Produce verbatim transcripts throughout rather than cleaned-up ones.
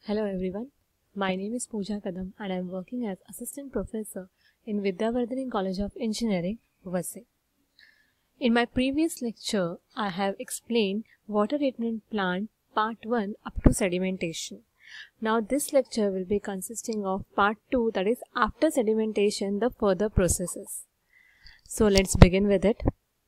Hello everyone, my name is Pooja Kadam and I am working as Assistant Professor in Vidyavardhini College of Engineering, Vasai. In my previous lecture, I have explained water treatment plant part one up to sedimentation. Now this lecture will be consisting of part two, that is after sedimentation the further processes. So let's begin with it.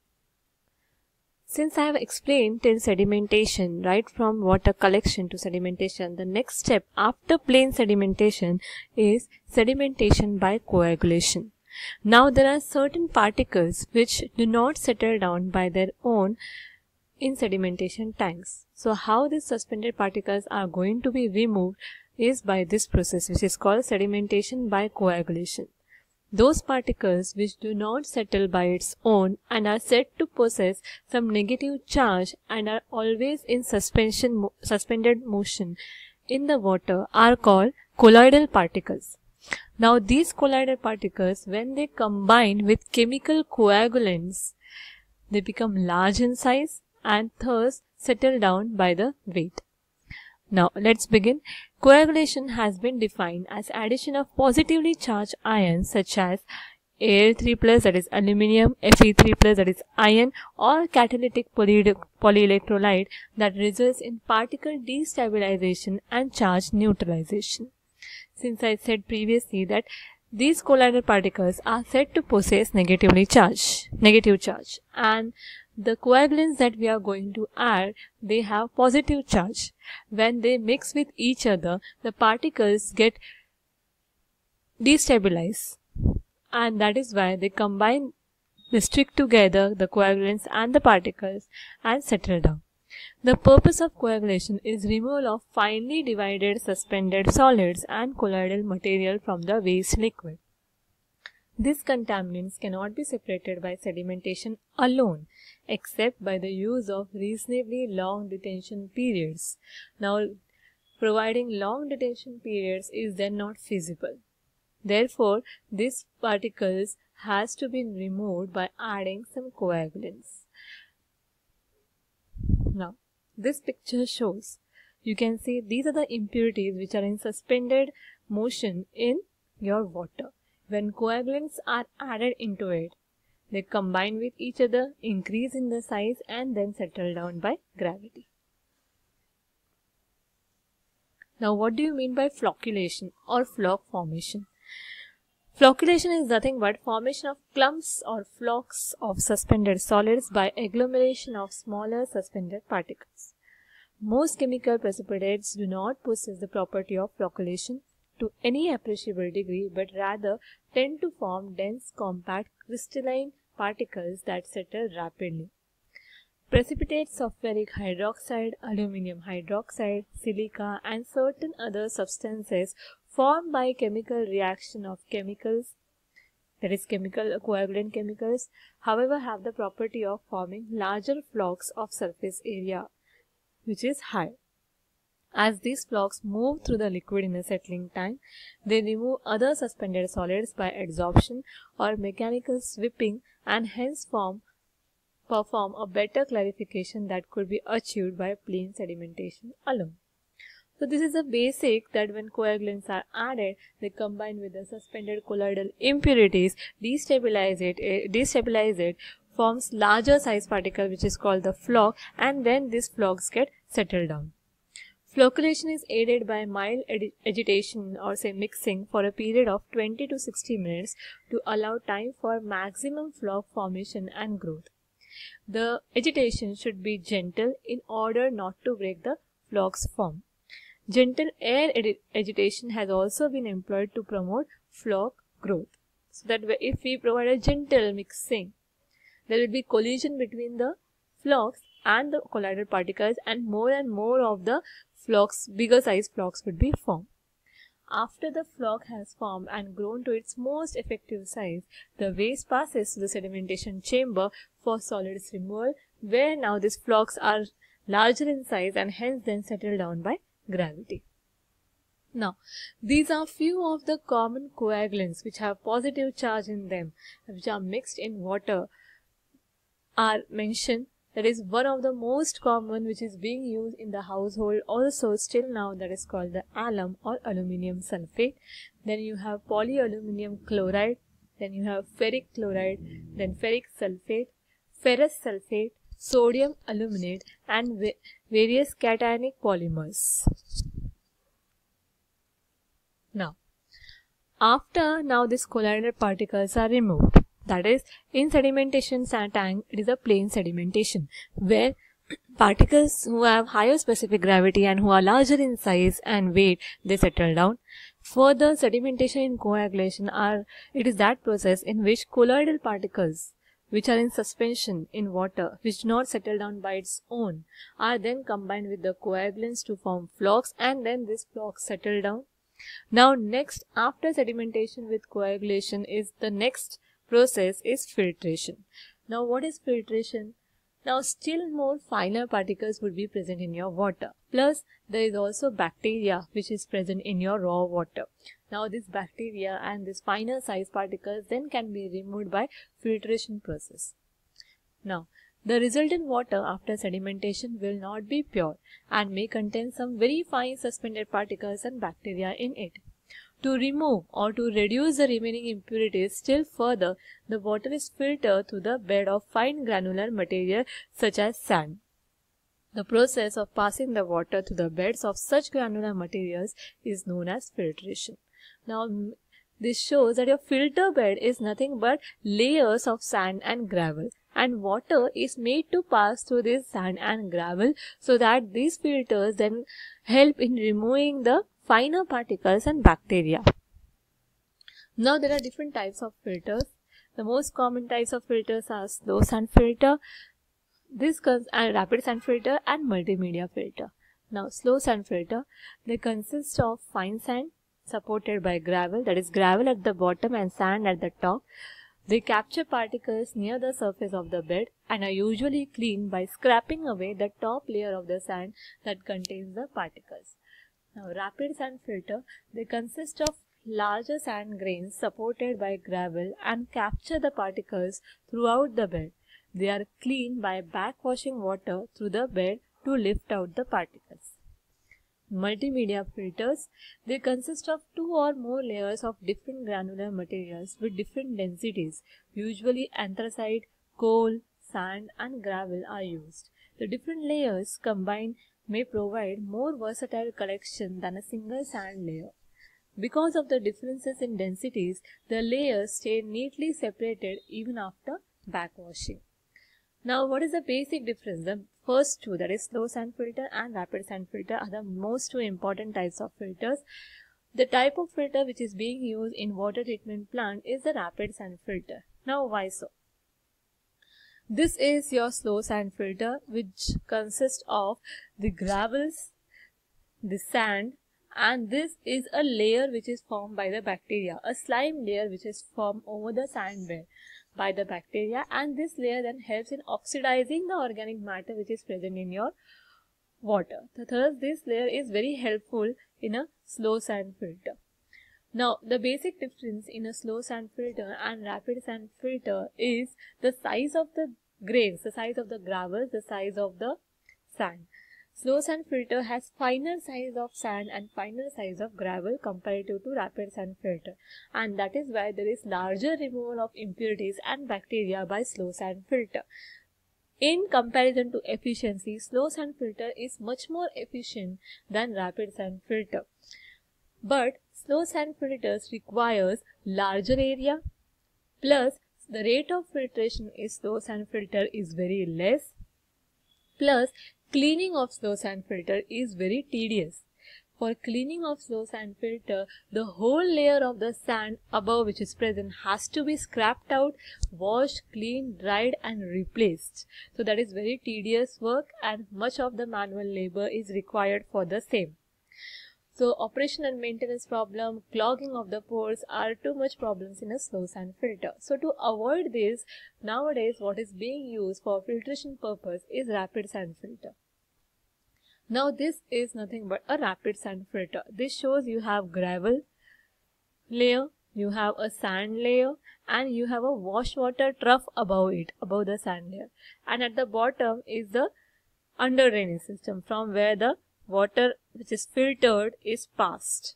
Since I have explained till sedimentation, right from water collection to sedimentation, the next step after plain sedimentation is sedimentation by coagulation. Now there are certain particles which do not settle down by their own in sedimentation tanks. So how these suspended particles are going to be removed is by this process, which is called sedimentation by coagulation. Those particles which do not settle by its own and are said to possess some negative charge and are always in suspension, suspended motion in the water are called colloidal particles. Now these colloidal particles, when they combine with chemical coagulants, they become large in size and thus settle down by the weight. Now let's begin. Coagulation has been defined as addition of positively charged ions such as A L three plus, that is aluminium, F E three plus, that is iron, or catalytic poly polyelectrolyte that results in particle destabilization and charge neutralization. Since I said previously that these colloidal particles are said to possess negatively charged, negative charge, and the coagulants that we are going to add, they have positive charge. When they mix with each other, the particles get destabilized, and that is why they combine, they stick together, the coagulants and the particles, and settle down. The purpose of coagulation is removal of finely divided suspended solids and colloidal material from the waste liquid. These contaminants cannot be separated by sedimentation alone, except by the use of reasonably long detention periods. Now, providing long detention periods is then not feasible. Therefore, these particles has to be removed by adding some coagulants. Now, this picture shows, you can see these are the impurities which are in suspended motion in your water. When coagulants are added into it, they combine with each other, increase in the size, and then settle down by gravity. Now, what do you mean by flocculation or flock formation? Flocculation is nothing but formation of clumps or flocks of suspended solids by agglomeration of smaller suspended particles. Most chemical precipitates do not possess the property of flocculation to any appreciable degree, but rather tend to form dense, compact, crystalline particles that settle rapidly. Precipitates of ferric hydroxide, aluminum hydroxide, silica, and certain other substances formed by chemical reaction of chemicals, that is chemical coagulant chemicals, however have the property of forming larger flocks of surface area, which is high. As these flocks move through the liquid in a settling tank, they remove other suspended solids by adsorption or mechanical sweeping and hence form, perform a better clarification that could be achieved by plain sedimentation alone. So this is a basic that when coagulants are added, they combine with the suspended colloidal impurities, destabilize it, destabilize it, forms larger size particle which is called the flock, and then these flocks get settled down. Flocculation is aided by mild agitation or say mixing for a period of twenty to sixty minutes to allow time for maximum flock formation and growth. The agitation should be gentle in order not to break the flock's form. Gentle air agitation has also been employed to promote flock growth. So that if we provide a gentle mixing, there will be collision between the flocks and the colloidal particles, and more and more of the flocks, bigger size flocks would be formed. After the flock has formed and grown to its most effective size, the waste passes to the sedimentation chamber for solids removal, where now these flocks are larger in size and hence then settle down by gravity. Now, these are few of the common coagulants which have positive charge in them, which are mixed in water, are mentioned that is one of the most common which is being used in the household also still now, that is called the alum or aluminium sulfate. Then you have polyaluminium chloride, then you have ferric chloride, then ferric sulfate, ferrous sulfate, sodium aluminate, and va various cationic polymers. Now, after now these colloidal particles are removed, that is in sedimentation tank it is a plain sedimentation where particles who have higher specific gravity and who are larger in size and weight, they settle down. Further, sedimentation in coagulation are it is that process in which colloidal particles which are in suspension in water, which do not settle down by its own, are then combined with the coagulants to form flocks, and then these flocks settle down. Now next, after sedimentation with coagulation, is the next process is filtration. Now what is filtration? Now still more finer particles would be present in your water. Plus there is also bacteria which is present in your raw water. Now this bacteria and this finer size particles then can be removed by filtration process. Now the resultant water after sedimentation will not be pure and may contain some very fine suspended particles and bacteria in it. To remove or to reduce the remaining impurities still further, the water is filtered through the bed of fine granular material such as sand. The process of passing the water through the beds of such granular materials is known as filtration. Now, this shows that your filter bed is nothing but layers of sand and gravel, and water is made to pass through this sand and gravel so that these filters then help in removing the finer particles and bacteria. Now there are different types of filters. The most common types of filters are slow sand filter, this cons and rapid sand filter, and multimedia filter. Now slow sand filter, they consist of fine sand supported by gravel, that is gravel at the bottom and sand at the top. They capture particles near the surface of the bed and are usually cleaned by scraping away the top layer of the sand that contains the particles. Now rapid sand filter, they consist of larger sand grains supported by gravel and capture the particles throughout the bed. They are cleaned by backwashing water through the bed to lift out the particles. Multimedia filters, they consist of two or more layers of different granular materials with different densities. Usually anthracite, coal, sand and gravel are used. The different layers combined may provide more versatile collection than a single sand layer. Because of the differences in densities, the layers stay neatly separated even after backwashing. Now what is the basic difference? The first two, that is slow sand filter and rapid sand filter, are the most two important types of filters. The type of filter which is being used in water treatment plant is the rapid sand filter. Now why so? This is your slow sand filter, which consists of the gravels, the sand, and this is a layer which is formed by the bacteria, a slime layer which is formed over the sand bed by the bacteria, and this layer then helps in oxidizing the organic matter which is present in your water. So thus this layer is very helpful in a slow sand filter. Now the basic difference in a slow sand filter and rapid sand filter is the size of the grains, the size of the gravel, the size of the sand. Slow sand filter has finer size of sand and finer size of gravel comparative to rapid sand filter, and that is why there is larger removal of impurities and bacteria by slow sand filter. In comparison to efficiency, slow sand filter is much more efficient than rapid sand filter. But slow sand filters requires larger area, plus the rate of filtration in slow sand filter is very less, plus cleaning of slow sand filter is very tedious. For cleaning of slow sand filter, the whole layer of the sand above which is present has to be scraped out, washed, cleaned, dried and replaced. So that is very tedious work and much of the manual labor is required for the same. So operation and maintenance problem, clogging of the pores are too much problems in a slow sand filter. So to avoid this, nowadays what is being used for filtration purpose is rapid sand filter. Now this is nothing but a rapid sand filter. This shows you have gravel layer, you have a sand layer and you have a wash water trough above it, above the sand layer. And at the bottom is the under drainage system from where the water which is filtered is passed.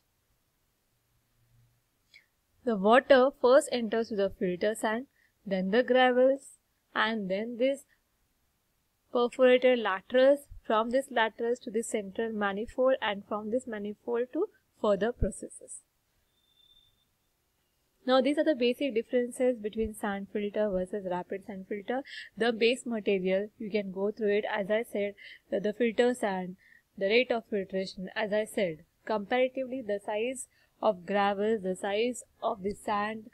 The water first enters to the filter sand, then the gravels, and then this perforated laterals, from this laterals to the central manifold, and from this manifold to further processes. Now these are the basic differences between sand filter versus rapid sand filter. The base material, you can go through it. As I said, the, the filter sand, the rate of filtration, as I said, comparatively the size of gravel, the size of the sand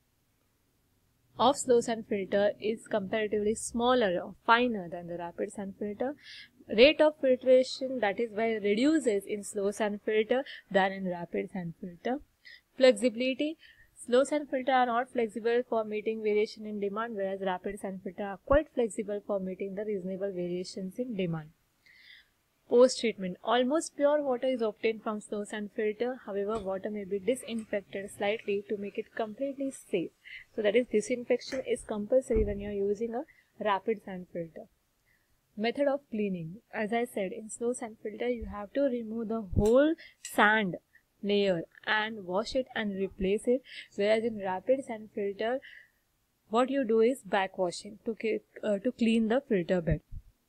of slow sand filter is comparatively smaller or finer than the rapid sand filter. Rate of filtration, that is why reduces in slow sand filter than in rapid sand filter. Flexibility, slow sand filter are not flexible for meeting variation in demand, whereas rapid sand filter are quite flexible for meeting the reasonable variations in demand. Post-treatment, almost pure water is obtained from slow sand filter. However, water may be disinfected slightly to make it completely safe. So that is, disinfection is compulsory when you are using a rapid sand filter. Method of cleaning, as I said, in slow sand filter you have to remove the whole sand layer and wash it and replace it, whereas in rapid sand filter what you do is backwashing to, uh, to clean the filter bed.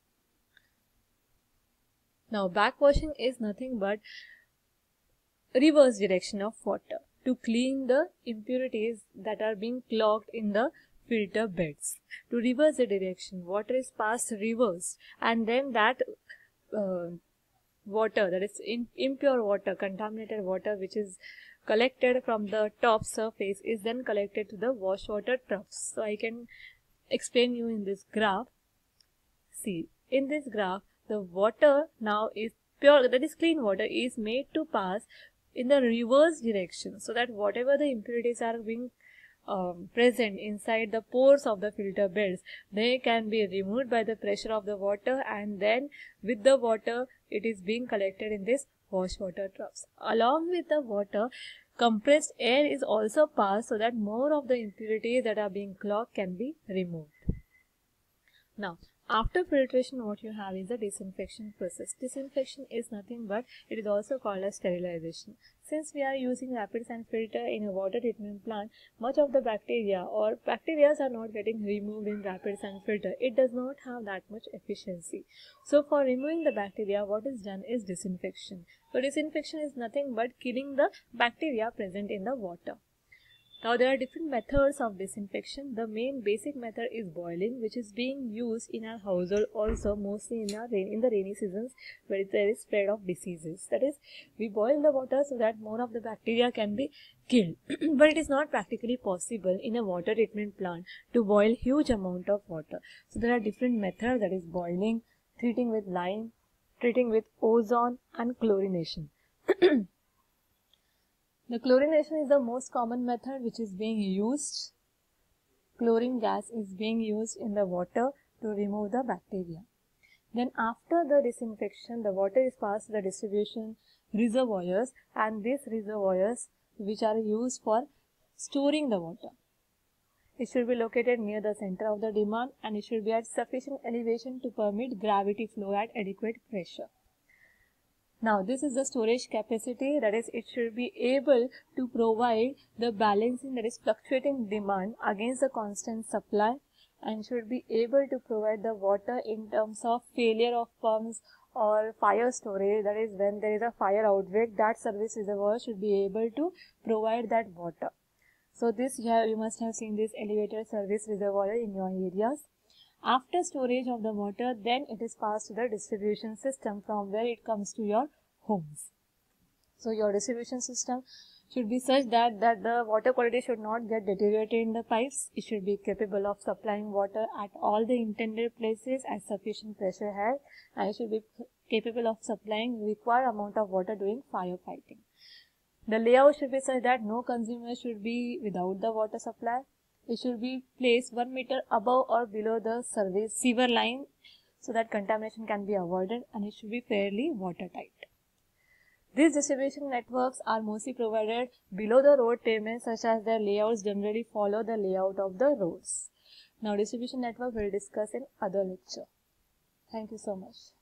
Now backwashing is nothing but reverse direction of water to clean the impurities that are being clogged in the filter beds. To reverse the direction, water is passed reverse, and then that uh, water, that is in, impure water, contaminated water which is collected from the top surface, is then collected to the wash water troughs. So I can explain you in this graph. See, in this graph, the water now is pure, that is clean water, is made to pass in the reverse direction, so that whatever the impurities are being um, present inside the pores of the filter beds, they can be removed by the pressure of the water, and then with the water it is being collected in this wash water troughs. Along with the water, compressed air is also passed so that more of the impurities that are being clogged can be removed. Now, after filtration, what you have is the disinfection process. Disinfection is nothing but, it is also called as sterilization. Since we are using rapid sand filter in a water treatment plant, much of the bacteria or bacteria are not getting removed in rapid sand filter. It does not have that much efficiency. So for removing the bacteria, what is done is disinfection. So disinfection is nothing but killing the bacteria present in the water. Now there are different methods of disinfection. The main basic method is boiling, which is being used in our household also, mostly in our rain, in the rainy seasons where there is spread of diseases. That is, we boil the water so that more of the bacteria can be killed. But it is not practically possible in a water treatment plant to boil huge amount of water. So there are different methods, that is boiling, treating with lime, treating with ozone, and chlorination. The chlorination is the most common method which is being used. Chlorine gas is being used in the water to remove the bacteria. Then after the disinfection, the water is passed to the distribution reservoirs, and these reservoirs which are used for storing the water. It should be located near the center of the demand, and it should be at sufficient elevation to permit gravity flow at adequate pressure. Now this is the storage capacity, that is, it should be able to provide the balancing, that is fluctuating demand against the constant supply, and should be able to provide the water in terms of failure of pumps or fire storage, that is when there is a fire outbreak, that service reservoir should be able to provide that water. So this you, have, you must have seen this elevated service reservoir in your areas. After storage of the water, then it is passed to the distribution system from where it comes to your homes. So your distribution system should be such that, that the water quality should not get deteriorated in the pipes. It should be capable of supplying water at all the intended places at sufficient pressure head, and it should be capable of supplying required amount of water during firefighting. The layout should be such that no consumer should be without the water supply. It should be placed one meter above or below the service sewer line so that contamination can be avoided, and it should be fairly watertight. These distribution networks are mostly provided below the road pavement, such as their layouts generally follow the layout of the roads. Now distribution network we'll discuss in other lecture. Thank you so much.